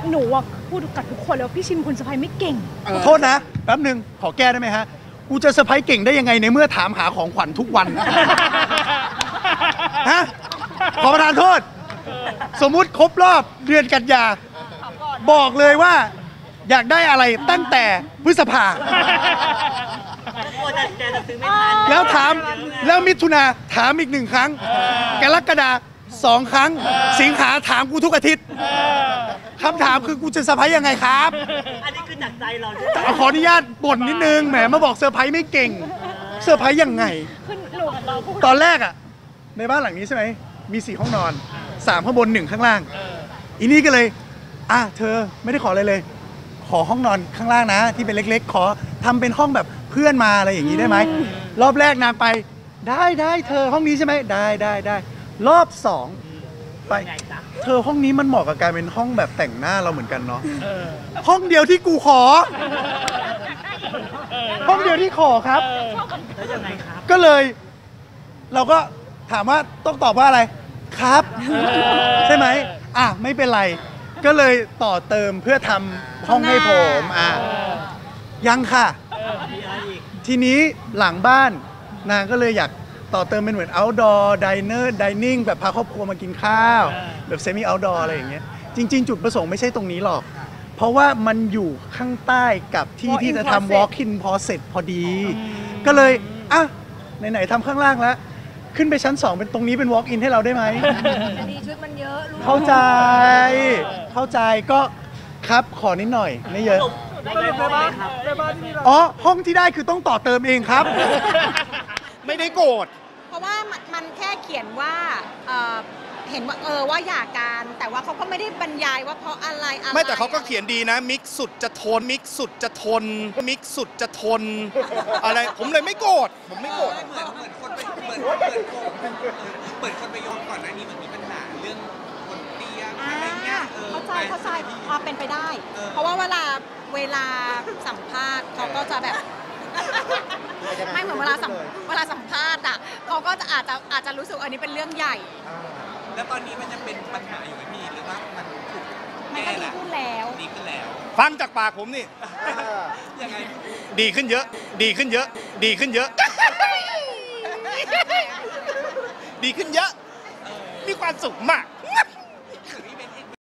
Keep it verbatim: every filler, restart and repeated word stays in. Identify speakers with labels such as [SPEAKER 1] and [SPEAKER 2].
[SPEAKER 1] หนูอะพูดกับทุกคนแล้วพี่ชินคนเซอร์ไพรส์ไม่เก่ง
[SPEAKER 2] โทษนะแป๊บนึงขอแก้ได้ไหมฮะกูจะเซอร์ไพรส์เก่งได้ยังไงในเมื่อถามหาของขวัญทุกวันฮะขอประทานโทษสมมุติครบรอบเดือนกันยาบอกเลยว่าอยากได้อะไรตั้งแต่พฤษภาแล้วถามแล้วมิถุนาถามอีกหนึ่งครั้งกรกฎาสองครั้งสิงหาถามกูทุกอาทิตย์คำถามคือกูจะเซอร์ไพรส์ยังไงครับ
[SPEAKER 3] อันนี้คือจากใจเราใช่ไหม
[SPEAKER 2] ขออนุญาตบ่นนิดนึงแหมมาบอกเซอร์ไพรส์ไม่เก่งเซอร์ไพรส์ยังไงตอนแรกอะในบ้านหลังนี้ใช่ไหมมีสี่ห้องนอนสามข้างบนหนึ่งข้างล่างอีนี่ก็เลยอ่ะเธอไม่ได้ขออะไรเลยขอห้องนอนข้างล่างนะที่เป็นเล็กๆขอทำเป็นห้องแบบเพื่อนมาอะไรอย่างนี้ได้ไหมรอบแรกนางไปได้ได้เธอห้องนี้ใช่ไหมได้ได้ได้รอบสองไปเธอห้องนี้มันเหมาะกับการเป็นห้องแบบแต่งหน้าเราเหมือนกันเนาะห้องเดียวที่กูขอห้องเดียวที่ขอครับ
[SPEAKER 3] แล้วยังไงครับ
[SPEAKER 2] ก็เลยเราก็ถามว่าต้องตอบว่าอะไรครับใช่ไหมอ่ะไม่เป็นไรก็เลยต่อเติมเพื่อทำห้องให้ผมอ่ะยังค่ะทีนี้หลังบ้านนางก็เลยอยากต่อเติมเป็นเหมือน outdoor diner dining แบบพาครอบครัวมากินข้าวแบบ semi outdoor อะไรอย่างเงี้ยจริงๆจุดประสงค์ไม่ใช่ตรงนี้หรอกเพราะว่ามันอยู่ข้างใต้กับที่ที่จะทำ walk in closet พอดีก็เลยอ่ะไหนๆทำข้างล่างแล้วขึ้นไปชั้นสองเป็นตรงนี้เป็น walk in ให้เราได้ไหม
[SPEAKER 1] ดีชุดมันเยอะ
[SPEAKER 2] เข้าใจเข้าใจก็ครับขอนิดหน่อยไม่เยอะอ๋อห้องที่ได้คือต้องต่อเติมเองครับไม่ได้โกรธ
[SPEAKER 4] เพราะว่ามันแค่เขียนว่าเห็นว่าเออว่าอยากการแต่ว่าเขาก็ไม่ได้บรรยายว่าเพราะอะไรอะไร
[SPEAKER 5] ไม่แต่เขาก็เขียนดีนะมิกสุดจะทนมิกสุดจะทนมิกสุดจะทนอะไรผมเลยไม่โกรธผมไม่โกรธ
[SPEAKER 6] เหมือนเหมือนคนไปเหมือนเปิดเปิดคนไปโยงก่อนหน้านี้มันมีปัญหาเรื่องคนเตี้ยอะไรเงี้ย
[SPEAKER 4] เข้าใจเข้าใจพอเป็นไปได้เพราะว่าเวลาเวลาสัมภาษณ์เขาก็จะแบบไม่เหมือนเวลาสัมเวลาสัมภาษณ์อ่ะเขาก็จะอาจจะอาจจะรู้สึกอันนี้เป็นเรื่องใหญ่
[SPEAKER 6] แล้วตอนนี้มันจะเป็นปัญหาอยู่ไหมพี่หรือว่ามันถูก
[SPEAKER 4] แก้แล้วดีขึ้นแล้ว
[SPEAKER 6] ดีขึ้นแล้ว
[SPEAKER 5] ฟังจากปากผมนี่
[SPEAKER 6] ยังไง
[SPEAKER 5] ดีขึ้นเยอะดีขึ้นเยอะดีขึ้นเยอะดีขึ้นเยอะมีความสุขมาก